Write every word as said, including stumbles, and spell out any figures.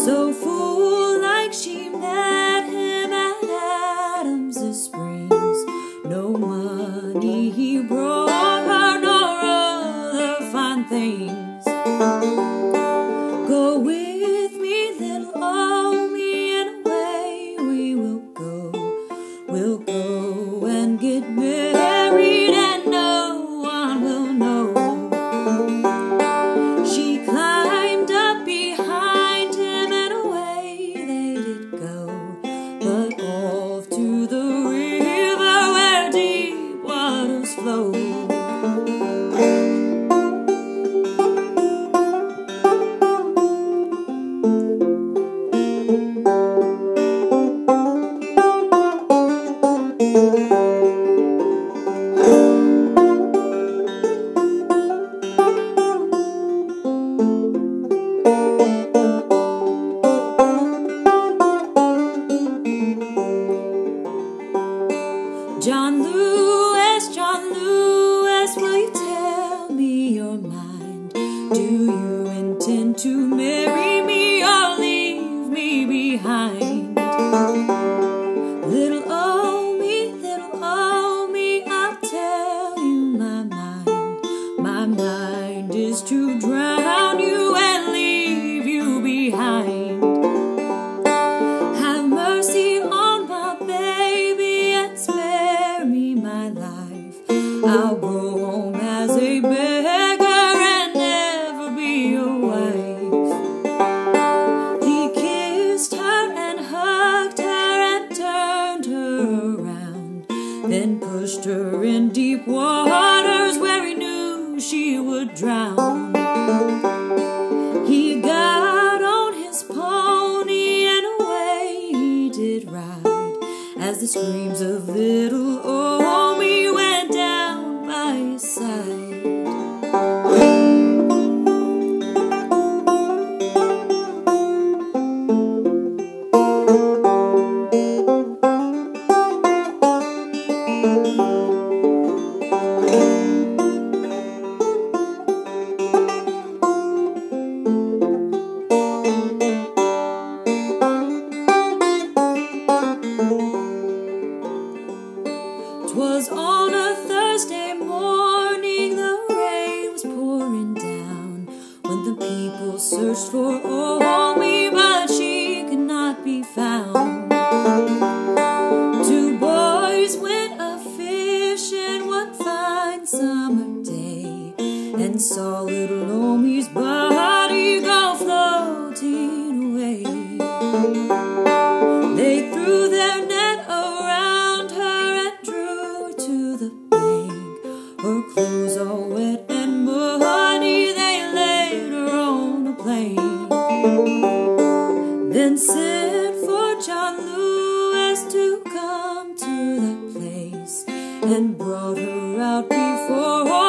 so full like she met him at Adams' Springs. No money he brought her, nor other fine things. Go with me, little Omie, and away we will go. We'll go and get married, and no one will know. She climbed up behind him, and away they did go, but off to the river where deep waters flow. John Lewis, John Lewis, will you tell me your mind? Do you intend to marry me or leave me behind? Little Omie, little Omie, I'll tell you my mind. My mind is to drown you and leave you behind. Have mercy on my baby and spare me my life. I'll go home as a beggar and never be your wife. He kissed her and hugged her and turned her around, then pushed her in deep waters where he knew she would drown. He got on his pony and away he did ride, as the screams of little Omie went down by his side. 'Twas on a Thursday morning, the rain was pouring down, when the people searched for Omie, but she could not be found. Two boys went a-fishing one fine summer day, and saw little Omie's body go floating away. They threw their net around her and drew her to the bank. Her clothes all wet and muddy, they laid her on a plank. Then sent for John Lewis to come to that place, and brought her out before